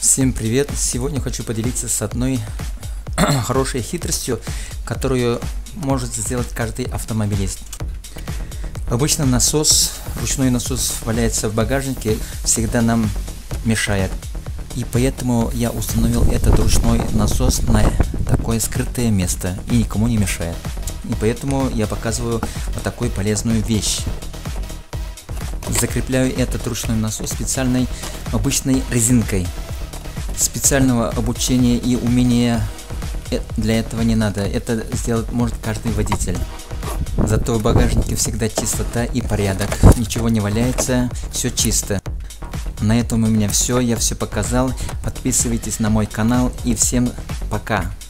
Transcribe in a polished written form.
Всем привет! Сегодня хочу поделиться с одной хорошей хитростью, которую может сделать каждый автомобилист. Обычно ручной насос валяется в багажнике, всегда нам мешает. И поэтому я установил этот ручной насос на такое скрытое место и никому не мешает. И поэтому я показываю вот такую полезную вещь. Закрепляю этот ручной насос специальной обычной резинкой. Специального обучения и умения для этого не надо. Это сделать может каждый водитель. Зато в багажнике всегда чистота и порядок. Ничего не валяется, все чисто. На этом у меня все. Я все показал. Подписывайтесь на мой канал и всем пока.